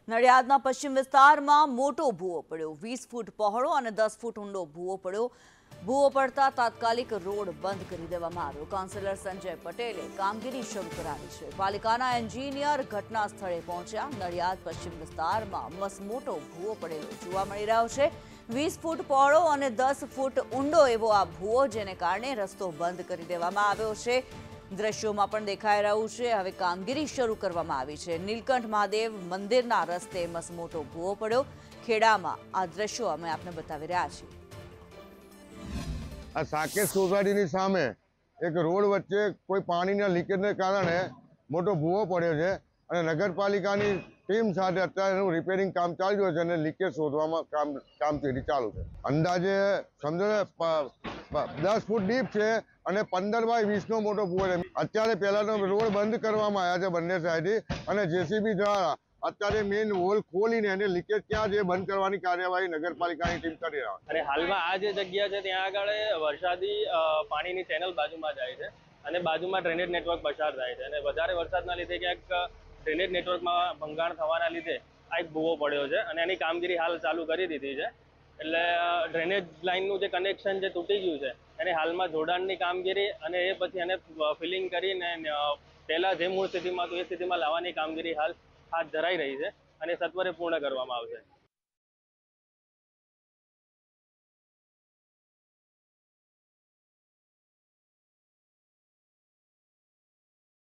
નડિયાદના પશ્ચિમ વિસ્તારમાં મોટો ભૂવો પડ્યો। 20 ફૂટ પહોળો અને 10 ફૂટ ઊંડો ભૂવો પડ્યો। ભૂવો પડતા તાત્કાલિક રોડ બંધ કરી દેવામાં આવ્યો। કાઉન્સિલર સંજય પટેલે કામગીરી શરૂ કરાવી છે। પાલિકાના એન્જિનિયર ઘટના સ્થળે પહોંચ્યા। નડિયાદ પશ્ચિમ વિસ્તારમાં મસમોટો ભૂવો પડેલો જોવા મળી રહ્યો છે। 20 ફૂટ પહોળો અને 10 ફૂટ ઊંડો એવો આ ભૂવો, જેને કારણે રસ્તો બંધ કરી દેવામાં આવ્યો છે। દ્રશ્યોમાં પણ દેખાઈ રહ્યું છે। હવે કામગીરી શરૂ કરવામાં આવી છે। નીલકંઠ મહાદેવ મંદિરના રસ્તે મસમોટો ભૂવો પડ્યો। ખેડામાં આ દ્રશ્યો અમે આપને બતાવી રહ્યા છીએ। આ સાકેત સોસાયટીની સામે એક રોડ વચ્ચે કોઈ પાણીના લીકેજને કારણે મોટો ભૂવો પડ્યો છે અને નગરપાલિકાની ટીમ સાથે અત્યારે એનું રિપેરિંગ કામ ચાલી રહ્યું છે અને લીકેજ શોધવામાં કામગીરી ચાલુ છે। અંદાજે સમજો ને 10 ફૂટ ડીપ છે અને 15 બાય 20 નો મોટો ભૂવો છે। અત્યારે પહેલાનો રોડ બંધ કરવામાં આવ્યા છે બંને સાઈડથી અને જેસીબી દ્વારા અત્યારે મેઇન હોલ ખોલીને એને લીકેજ ક્યાં છે બંધ કરવાની કાર્યવાહી નગરપાલિકાની ટીમ કરી રહી છે। અને હાલમાં આ જે જગ્યા છે ત્યાં આગળ વરસાદી પાણીની ચેનલ બાજુમાં જાય છે અને બાજુમાં ડ્રેનેજ નેટવર્ક પસાર થાય છે અને વધારે વરસાદના લીધે ક્યાંક ડ્રેનેજ નેટવર્કમાં ભંગાણ થવાના લીધે આ એક ભૂવો પડ્યો છે અને એની કામગીરી હાલ ચાલુ કરી દીધી છે। એટલે ડ્રેનેજ લાઇનનું જે કનેક્શન જે તૂટી ગયું છે એને હાલમાં જોડાણની કામગીરી અને એ પછી એને ફિલિંગ કરીને પહેલા જે મૂળ સ્થિતિમાં હતું એ સ્થિતિમાં લાવવાની કામગીરી હાલ હાથ ધરાઈ રહી છે અને સત્વરે પૂર્ણ કરવામાં આવશે।